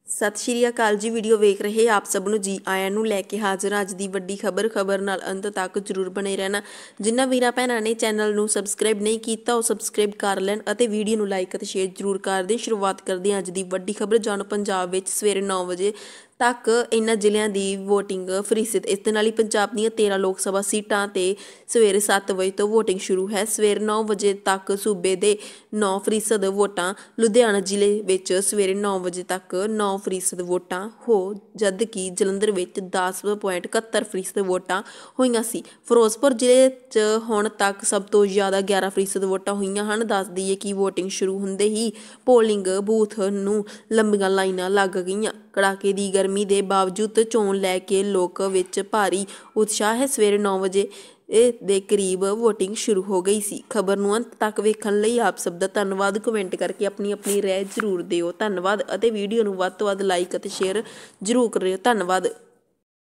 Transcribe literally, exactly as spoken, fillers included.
ਸਤਿ ਸ਼੍ਰੀ ਅਕਾਲ ਜੀ। ਵੀਡੀਓ ਵੇਖ ਰਹੇ ਆਪ ਸਭ ਨੂੰ ਜੀ ਆਇਆਂ ਨੂੰ ਲੈ ਕੇ ਹਾਜ਼ਰ ਅੱਜ ਦੀ ਵੱਡੀ ਖਬਰ ਖਬਰ ਨਾਲ ਅੰਤ ਤੱਕ ਜ਼ਰੂਰ ਬਣੇ ਰਹਿਣਾ। ਜਿਨ੍ਹਾਂ ਵੀਰਾਂ ਭੈਣਾਂ ਨੇ ਚੈਨਲ ਨੂੰ ਸਬਸਕ੍ਰਾਈਬ ਨਹੀਂ ਕੀਤਾ ਉਹ ਸਬਸਕ੍ਰਾਈਬ ਕਰ ਲੈਣ ਅਤੇ ਵੀਡੀਓ ਨੂੰ ਲਾਈਕ ਅਤੇ ਸ਼ੇਅਰ ਜ਼ਰੂਰ ਕਰ ਦੇਣ। ਸ਼ੁਰੂਆਤ ਕਰਦੇ ਹਾਂ ਅੱਜ ਦੀ ਵੱਡੀ ਖਬਰ। ਜਾਣੋ ਪੰਜਾਬ ਵਿੱਚ ਸਵੇਰੇ ਨੌ ਵਜੇ ਤੱਕ ਇਹਨਾਂ ਜ਼ਿਲ੍ਹਿਆਂ ਦੀ ਵੋਟਿੰਗ ਫਰੀਸਿਤ। ਇਸ ਦੇ ਨਾਲ ਹੀ ਪੰਜਾਬ ਦੀਆਂ ਤੇਰਾਂ ਲੋਕ ਸਭਾ ਸੀਟਾਂ ਤੇ ਸਵੇਰੇ ਸੱਤ ਵਜੇ ਤੋਂ ਵੋਟਿੰਗ ਸ਼ੁਰੂ ਹੈ। ਸਵੇਰੇ ਨੌ ਵਜੇ ਤੱਕ ਸੂਬੇ ਦੇ ਨੌ ਫੀਸਦ ਵੋਟਾਂ, ਲੁਧਿਆਣਾ ਜ਼ਿਲ੍ਹੇ ਵਿੱਚ ਸਵੇਰੇ ਨੌ ਵਜੇ ਤੱਕ ਨੌ ਫੀਸਦ ਵੋਟਾਂ ਹੋ ਜਦ ਕਿ ਜਲੰਧਰ ਵਿੱਚ ਦਸ ਪੁਆਇੰਟ ਇਕਹੱਤਰ ਫੀਸਦ ਵੋਟਾਂ ਹੋਈਆਂ ਸੀ। ਫਿਰੋਜ਼ਪੁਰ ਜ਼ਿਲ੍ਹੇ 'ਚ ਹੁਣ ਤੱਕ ਸਭ ਤੋਂ ਜ਼ਿਆਦਾ ਗਿਆਰਾਂ ਫੀਸਦ ਵੋਟਾਂ ਹੋਈਆਂ ਹਨ। ਦੱਸ ਦਈਏ ਕਿ ਵੋਟਿੰਗ ਸ਼ੁਰੂ ਹੁੰਦੇ ਹੀ ਪੋਲਿੰਗ ਬੂਥ ਨੂੰ ਲੰਬੀਆਂ ਲਾਈਨਾਂ ਲੱਗ ਗਈਆਂ। ਕੜਾਕੇ ਦੀ ਗਰਮੀ ਦੇ ਬਾਵਜੂਦ ਚੋਣ ਲੈ ਕੇ ਲੋਕ ਵਿੱਚ ਭਾਰੀ ਉਤਸ਼ਾਹ ਹੈ। ਸਵੇਰੇ ਨੌ ਵਜੇ ਦੇ ਕਰੀਬ ਵੋਟਿੰਗ ਸ਼ੁਰੂ ਹੋ ਗਈ ਸੀ। ਖਬਰ ਨੂੰ ਅੰਤ ਤੱਕ ਵੇਖਣ ਲਈ ਆਪ ਸਭ ਦਾ ਧੰਨਵਾਦ। ਕਮੈਂਟ ਕਰਕੇ ਆਪਣੀ ਆਪਣੀ ਰਾਏ ਜ਼ਰੂਰ ਦਿਓ। ਧੰਨਵਾਦ ਅਤੇ ਵੀਡੀਓ ਨੂੰ ਵੱਧ ਤੋਂ ਵੱਧ ਲਾਈਕ ਅਤੇ ਸ਼ੇਅਰ ਜ਼ਰੂਰ ਕਰਿਓ। ਧੰਨਵਾਦ।